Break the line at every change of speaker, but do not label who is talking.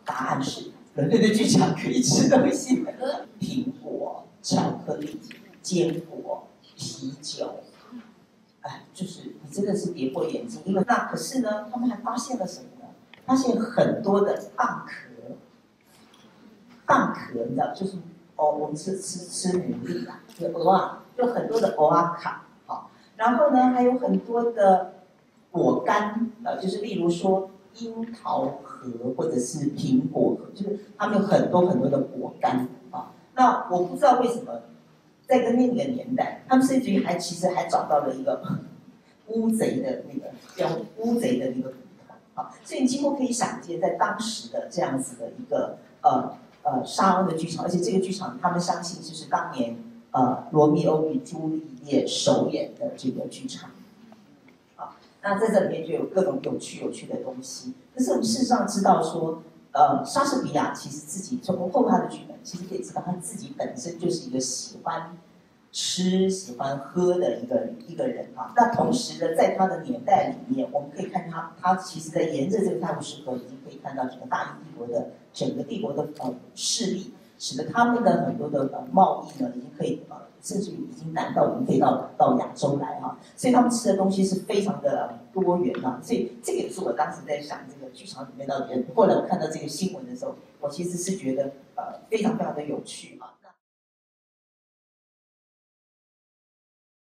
答案是人类的剧场可以吃东西，苹果、巧克力、坚果、啤酒，哎，就是你真的是跌破眼镜，因为那可是呢，他们还发现了什么呢？发现很多的蚌壳，蚌壳你知道，就是我们吃牡蛎啊，鹅啊，有很多的蚵仔壳啊，然后呢还有很多的果干就是例如说樱桃核或者是苹果核，就是他们有很多很多的果干啊。那我不知道为什么，在跟那个年代，他们甚至于其实还找到了一个乌贼的那个叫乌贼的那个骨头啊，所以你几乎可以想见，在当时的这样子的一个沙翁的剧场，而且这个剧场他们相信就是当年罗密欧与朱丽叶首演的这个剧场。那在这里面就有各种有趣的东西。可是我们事实上知道说，莎士比亚其实自己从后他的剧本，其实可以知道他自己本身就是一个喜欢吃、喜欢喝的一个人啊。那同时呢，在他的年代里面，我们可以看他其实在沿着这个泰晤士河已经可以看到整个大英帝国的整个帝国的势力，使得他们的很多的贸易呢，已经可以甚至于已经南到已经可以到亚洲来哈，所以他们吃的东西是非常的多元啊，所以这个也是我当时在想这个剧场里面到底。后来我看到这个新闻的时候，我其实是觉得非常非常的有趣啊。